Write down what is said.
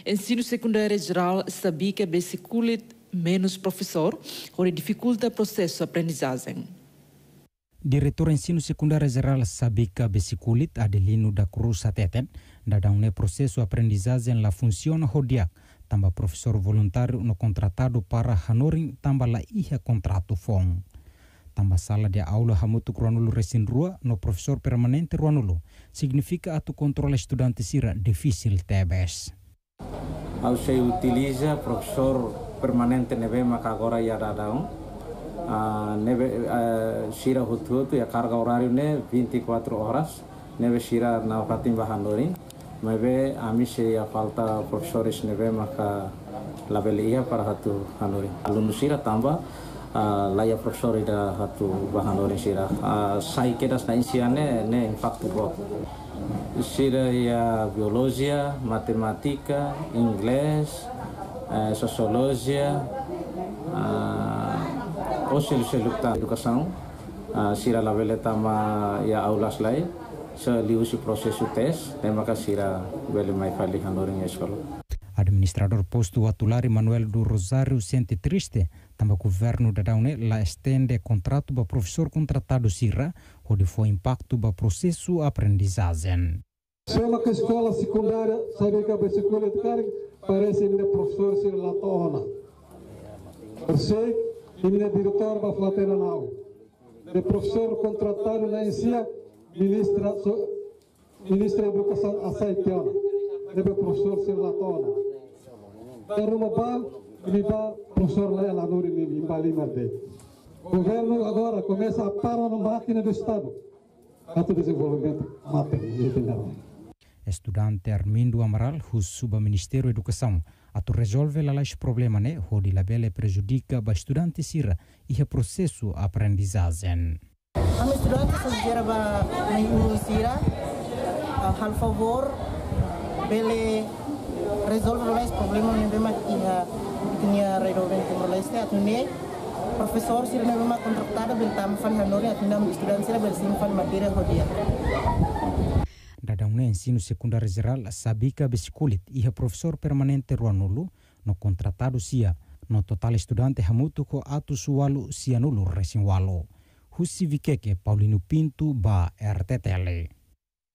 Ensino secundário geral sabia que besiculit menos professor, onde dificulta o processo de aprendizagem. Diretor Ensino Secundário Geral Sabika Besikulit Adelino da Cruz Ateten, dadang processo aprendizagem la funciona hodiak, tamba professor voluntário no contratado para hanoring tamba la iha contrato fong. Tamba sala de aula hamutu ruanulu resin rua no professor permanente ruanulu, significa atu controle estudante sira difícil TBS. Você utiliza professor permanente neve maka agora ya dadang. Sira hutu ya carga horário ne 24 horas neve sira na patimba handori mebe amise ya falta professores neve maka labelia para hatu handori alumni sira tamba laya professor da hatu bahandori sira sai kedas na insiane ne impacto bo sira ya biologia matematika inglês sociologia Osil selukta educação, sira labele tama ya aulas lai, liusi prosesu tes, maka sira bele mai fali hanoring escola. Administrador posto Watulari Manuel do Rosário sente triste, tamba governo da daune la estende contrato ba professor contratado sira, onde foi impacto ba processo aprendizagem. Se uma escola secundária sabe que a escola de carga parece que o professor sira la tona. Ele é diretor da Flatera Nau. O professor contratado na ENSIA, ministra da Educação aceitona. O professor Silatona. Para uma bal, ele vai professor lá na Nuri em Balimade. O governo agora começa a parar na máquina do Estado. Para o desenvolvimento material. Estudante Armindo Amaral, o Subministério da Educação, atu resolve lalais problema ne, hodi labele prejudica ba estudante sira e o processo aprendizagem. Kami estudante sejara ba na sira, hal favor, bele resolve lalais problema ne bema iha resolvente moraliste atune professor sira ne bema contratado bel tam fan hanori atuna estudante sira bel sim fan matéria hodia. Dadang ensino secundário geral Sabika Besikulit iha professor permanente ruanulu no contratado sia no total estudante hamutu ko atu sualu sianulu resin walo. Husi Vikeke Paulino Pinto ba RTTL.